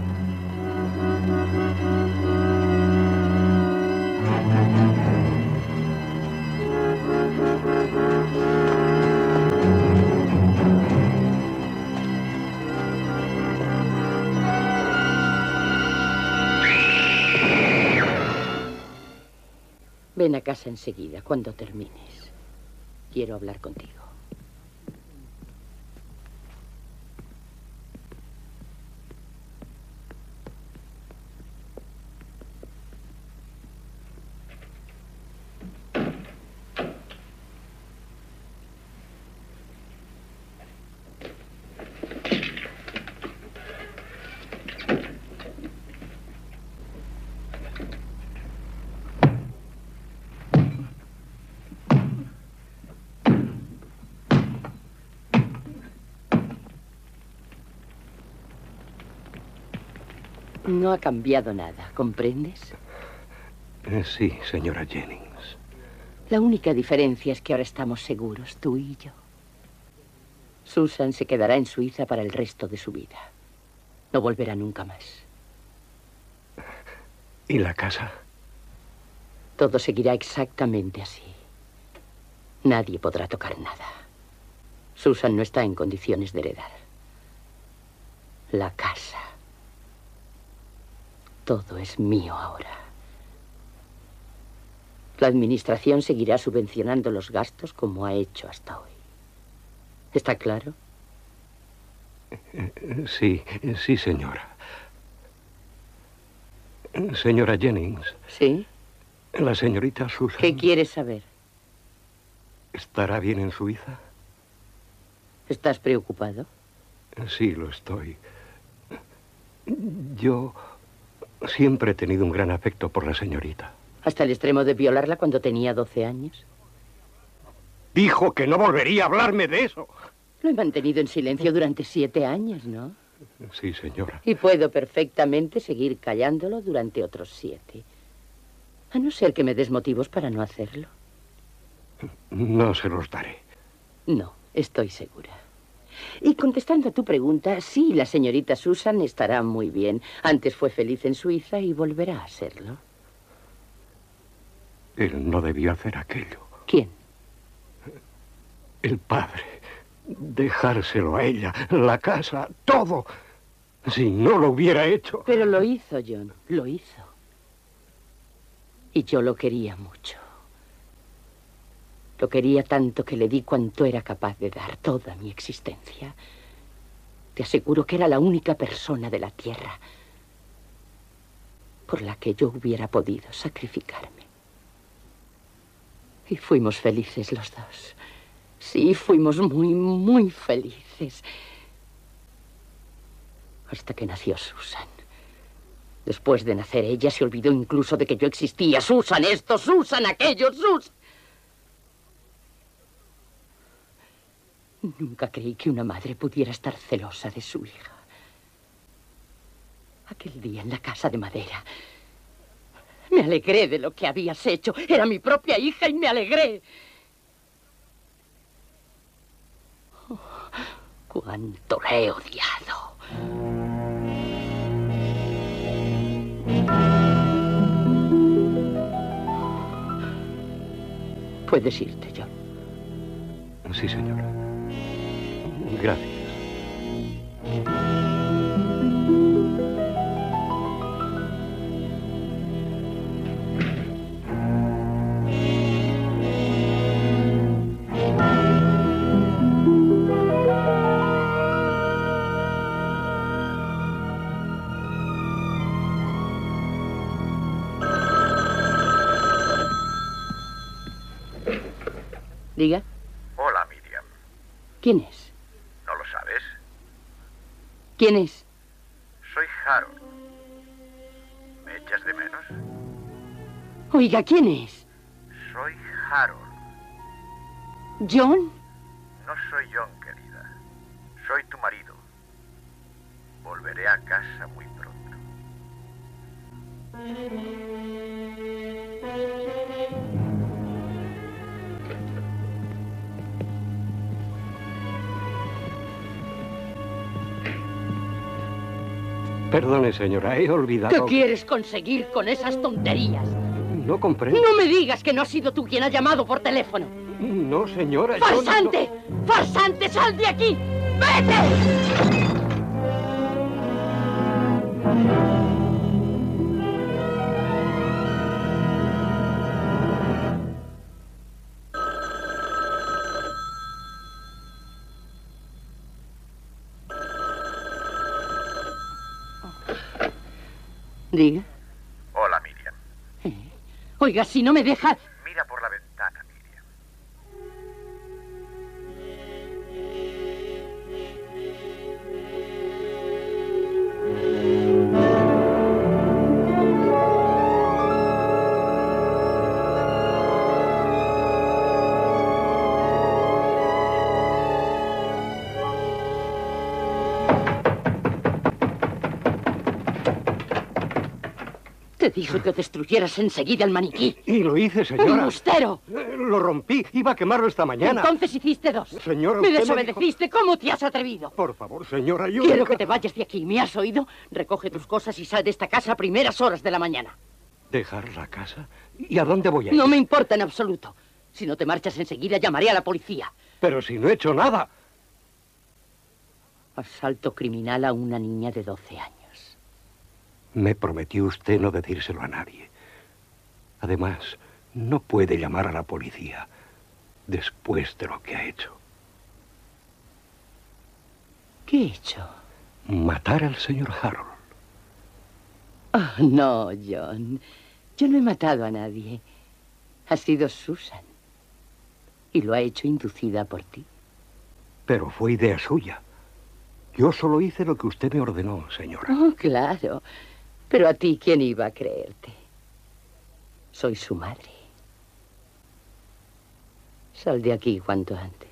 Speaker 4: Ven a casa enseguida, cuando termines. Quiero hablar contigo. No ha cambiado nada, ¿comprendes?
Speaker 5: Eh, sí, señora Jennings.
Speaker 4: La única diferencia es que ahora estamos seguros, tú y yo. Susan se quedará en Suiza para el resto de su vida. No volverá nunca más.
Speaker 5: ¿Y la casa?
Speaker 4: Todo seguirá exactamente así. Nadie podrá tocar nada. Susan no está en condiciones de heredar. La casa. Todo es mío ahora. La administración seguirá subvencionando los gastos como ha hecho hasta hoy. ¿Está claro?
Speaker 5: Sí, sí, señora. Señora Jennings.
Speaker 4: ¿Sí?
Speaker 5: La señorita Susan.
Speaker 4: ¿Qué quieres saber?
Speaker 5: ¿Estará bien en Suiza?
Speaker 4: ¿Estás preocupado?
Speaker 5: Sí, lo estoy. Yo siempre he tenido un gran afecto por la señorita.
Speaker 4: ¿Hasta el extremo de violarla cuando tenía doce años?
Speaker 5: Dijo que no volvería a hablarme de eso.
Speaker 4: Lo he mantenido en silencio durante siete años, ¿no?
Speaker 5: Sí, señora.
Speaker 4: Y puedo perfectamente seguir callándolo durante otros siete. A no ser que me des motivos para no hacerlo.
Speaker 5: No se los daré.
Speaker 4: No, estoy segura. Y contestando a tu pregunta, sí, la señorita Susan estará muy bien. Antes fue feliz en Suiza y volverá a serlo.
Speaker 5: Él no debió hacer aquello.
Speaker 4: ¿Quién?
Speaker 5: El padre. Dejárselo a ella, la casa, todo. Si no lo hubiera hecho.
Speaker 4: Pero lo hizo, John, lo hizo. Y yo lo quería mucho. Lo quería tanto que le di cuanto era capaz de dar, toda mi existencia. Te aseguro que era la única persona de la tierra por la que yo hubiera podido sacrificarme. Y fuimos felices los dos. Sí, fuimos muy, muy felices. Hasta que nació Susan. Después de nacer ella se olvidó incluso de que yo existía. Susan esto, Susan aquello, Susan. Nunca creí que una madre pudiera estar celosa de su hija. Aquel día en la casa de madera, me alegré de lo que habías hecho. Era mi propia hija y me alegré. Oh, cuánto la he odiado. Puedes irte, John.
Speaker 5: Sí, señora. Gracias.
Speaker 4: Diga.
Speaker 3: Hola, Miriam.
Speaker 4: ¿Quién es?
Speaker 3: ¿No lo sabes?
Speaker 4: ¿Quién es?
Speaker 3: Soy Harold. ¿Me echas de menos?
Speaker 4: Oiga, ¿quién es?
Speaker 3: Soy Harold.
Speaker 4: ¿John?
Speaker 3: No soy John, querida. Soy tu marido. Volveré a casa muy pronto.
Speaker 5: Perdone, señora, he olvidado...
Speaker 4: ¿Qué quieres conseguir con esas tonterías?
Speaker 5: No comprendo.
Speaker 4: No me digas que no has sido tú quien ha llamado por teléfono.
Speaker 5: No, señora, yo
Speaker 4: ¡Farsante!
Speaker 5: no...
Speaker 4: ¡Farsante, sal de aquí! ¡Vete! Diga.
Speaker 3: Hola, Miriam.
Speaker 4: Eh, Oiga, si no me deja...
Speaker 3: Mira por la ventana, Miriam.
Speaker 4: Te dije que destruyeras enseguida el maniquí.
Speaker 5: Y lo hice, señora.
Speaker 4: ¡Embustero!
Speaker 5: Eh, Lo rompí. Iba a quemarlo esta mañana.
Speaker 4: Entonces hiciste dos.
Speaker 5: Señora,
Speaker 4: Me
Speaker 5: usted me
Speaker 4: desobedeciste. ¿Cómo te has atrevido?
Speaker 5: Por favor, señora, yo...
Speaker 4: Quiero que te vayas de aquí. ¿Me has oído? Recoge tus cosas y sal de esta casa a primeras horas de la mañana.
Speaker 5: ¿Dejar la casa? ¿Y a dónde voy a ir?
Speaker 4: No me importa en absoluto. Si no te marchas enseguida, llamaré a la policía.
Speaker 5: Pero si no he hecho nada.
Speaker 4: Asalto criminal a una niña de doce años.
Speaker 5: Me prometió usted no decírselo a nadie. Además, no puede llamar a la policía después de lo que ha hecho.
Speaker 4: ¿Qué he hecho?
Speaker 5: Matar al señor Harold.
Speaker 4: Oh, no, John. Yo no he matado a nadie. Ha sido Susan. Y lo ha hecho inducida por ti.
Speaker 5: Pero fue idea suya. Yo solo hice lo que usted me ordenó, señora.
Speaker 4: Oh, claro. Pero a ti, ¿quién iba a creerte? Soy su madre. Sal de aquí cuanto antes.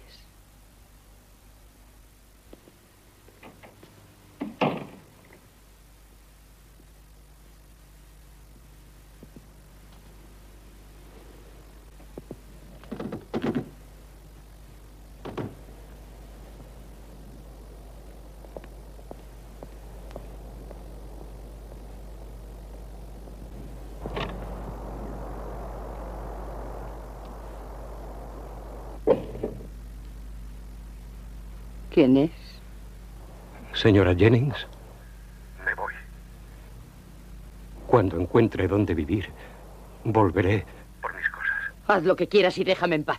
Speaker 4: ¿Quién es?
Speaker 5: Señora Jennings,
Speaker 3: Me voy.
Speaker 5: cuando encuentre dónde vivir, volveré.
Speaker 3: Por mis cosas.
Speaker 4: Haz lo que quieras y déjame en paz.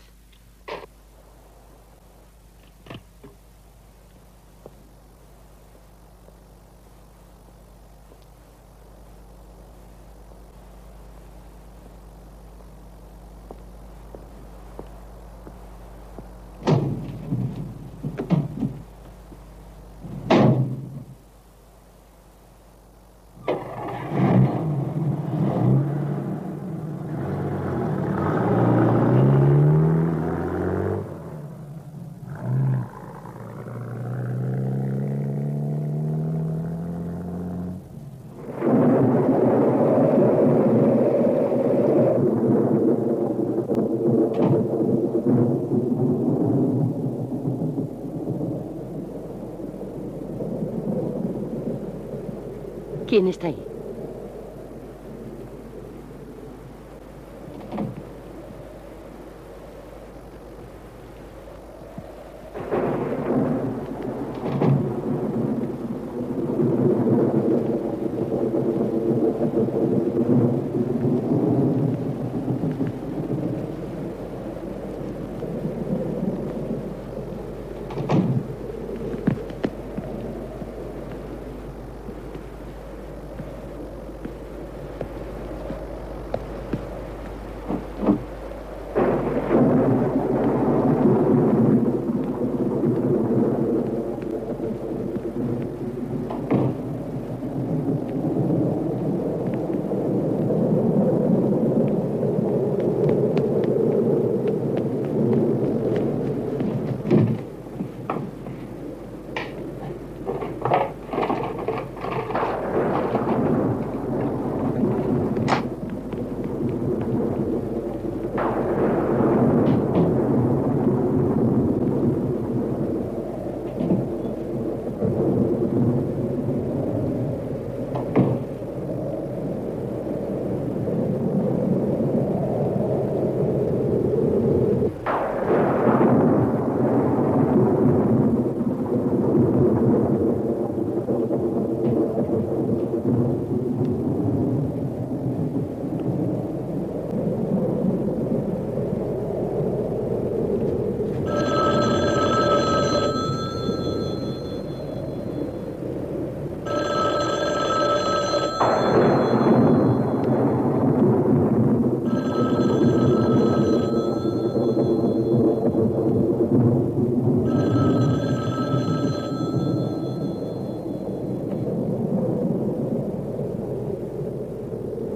Speaker 4: ¿Quién está ahí?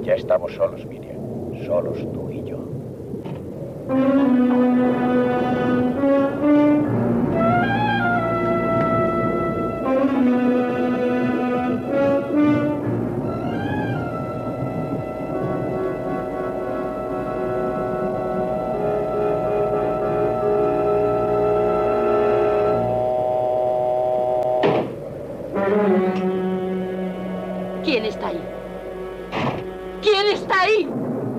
Speaker 3: Ya estamos solos, Miriam. Solos tú y yo.
Speaker 4: ¿Quién está ahí? ¿Quién está ahí?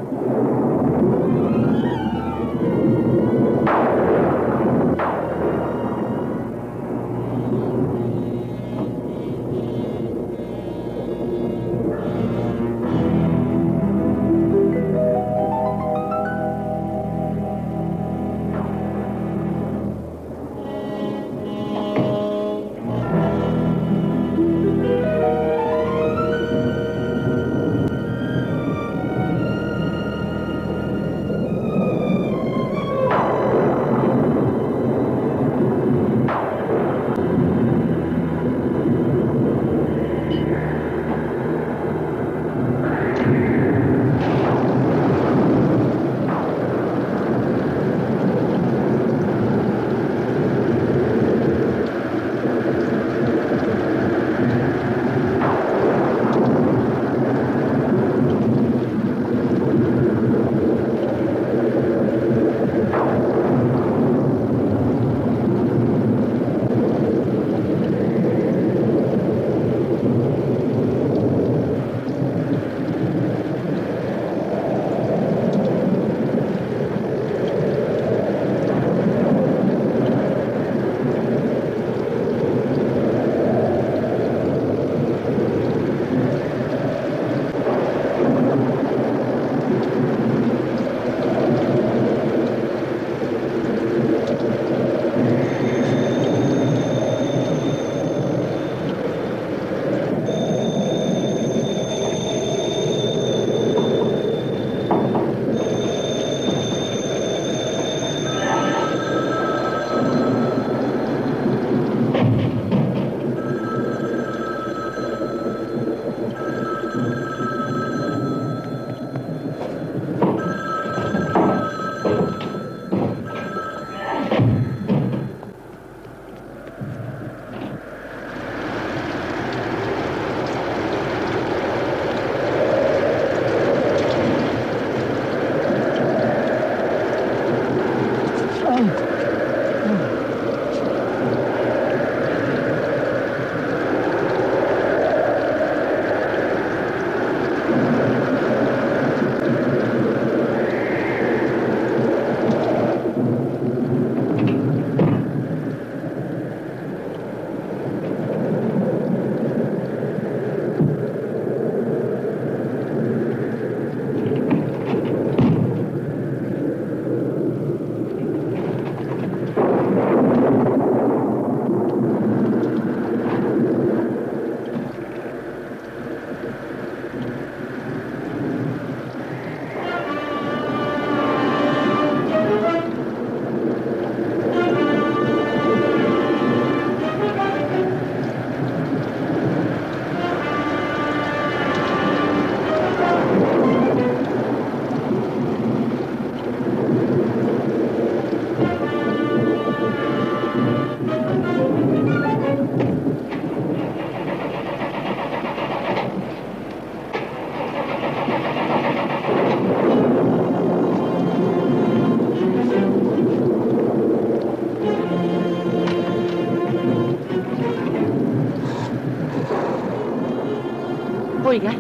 Speaker 4: Oiga,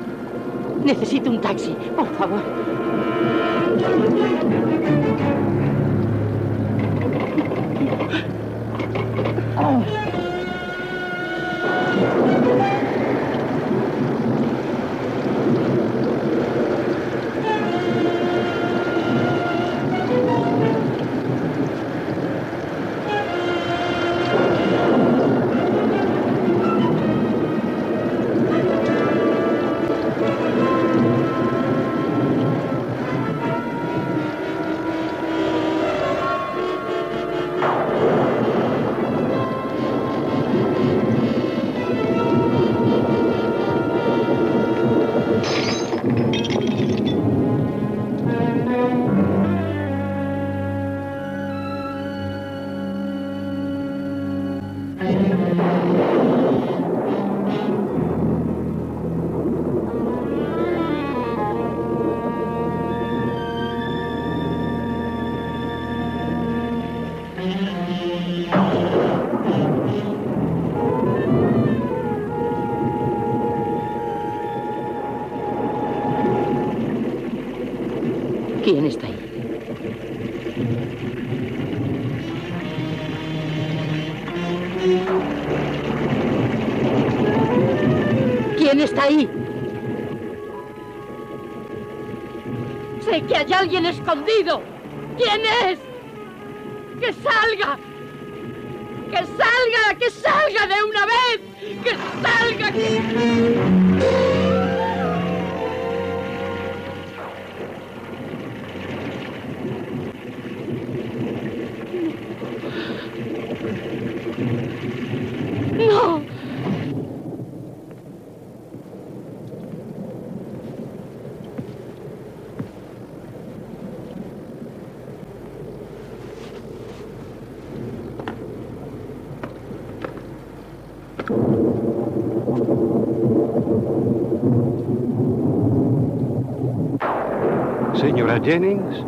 Speaker 4: necesito un taxi, por favor. Oh. ¿Quién está ahí? ¿Quién está ahí? Sé que hay alguien escondido. ¿Quién es? ¡Que salga! ¡Que salga! ¡Que salga de una vez! ¡Que salga! Que... ¡No!
Speaker 5: Señora Jennings.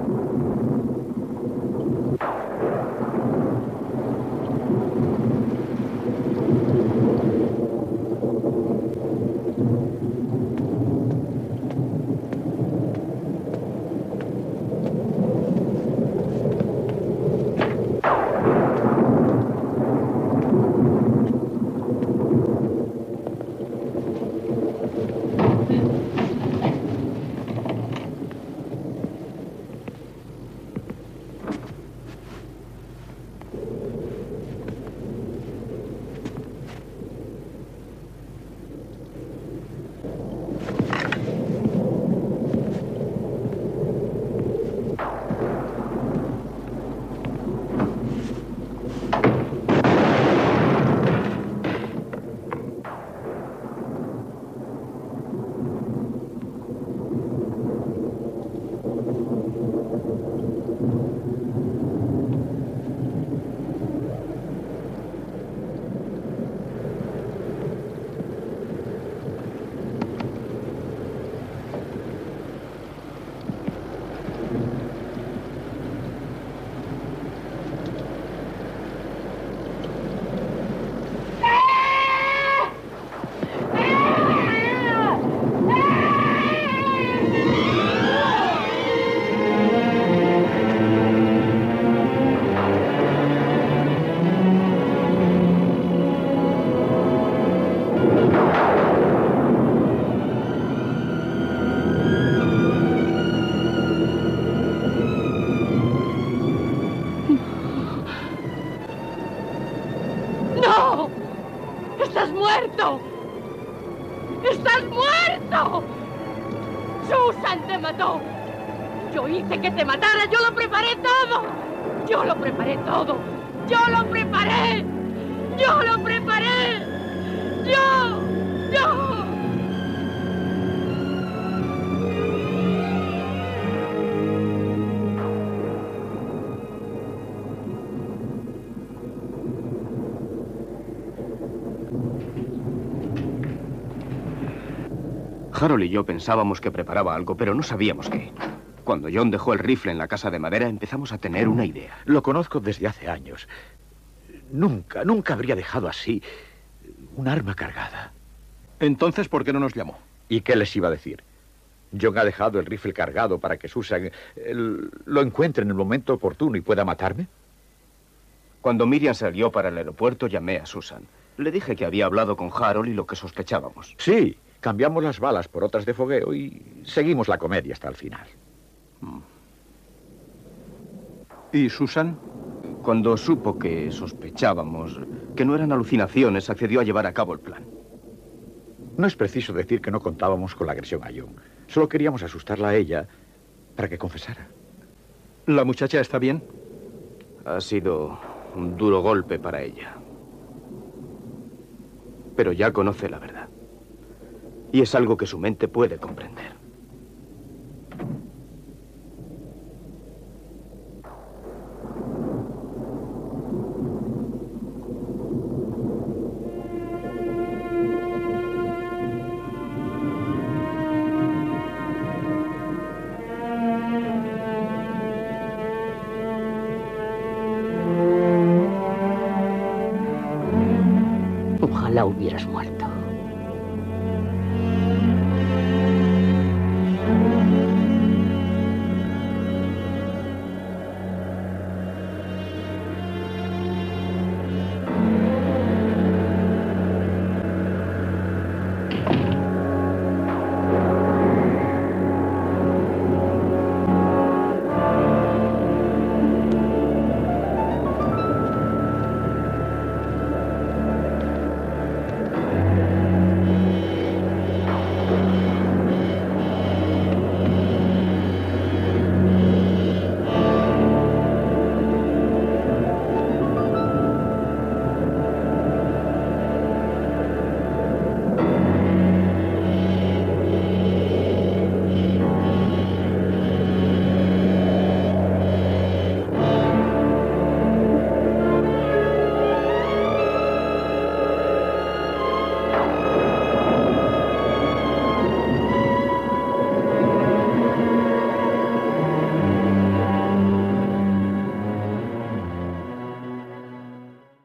Speaker 4: ¡Estás muerto! ¡Estás muerto! ¡Susan te mató! Yo hice que te matara, yo lo preparé todo. Yo lo preparé todo. Yo lo preparé. Yo lo preparé. Yo, yo.
Speaker 7: Harold y yo pensábamos que preparaba algo, pero no sabíamos qué. Cuando John dejó el rifle en la casa de madera, empezamos a tener una idea.
Speaker 6: Lo conozco desde hace años. Nunca, nunca habría dejado así un arma cargada.
Speaker 8: Entonces, ¿por qué no nos llamó?
Speaker 6: ¿Y qué les iba a decir? John ha dejado el rifle cargado para que Susan el, lo encuentre en el momento oportuno y pueda matarme.
Speaker 7: Cuando Miriam salió para el aeropuerto, llamé a Susan. Le dije que había hablado con Harold y lo que sospechábamos.
Speaker 6: Sí, cambiamos las balas por otras de fogueo y seguimos la comedia hasta el final.
Speaker 8: ¿Y Susan?
Speaker 7: Cuando supo que sospechábamos que no eran alucinaciones, accedió a llevar a cabo el plan.
Speaker 6: No es preciso decir que no contábamos con la agresión a John. Solo queríamos asustarla a ella para que confesara.
Speaker 8: ¿La muchacha está bien?
Speaker 7: Ha sido un duro golpe para ella. Pero ya conoce la verdad. Y es algo que su mente puede comprender.
Speaker 4: Ojalá hubieras muerto.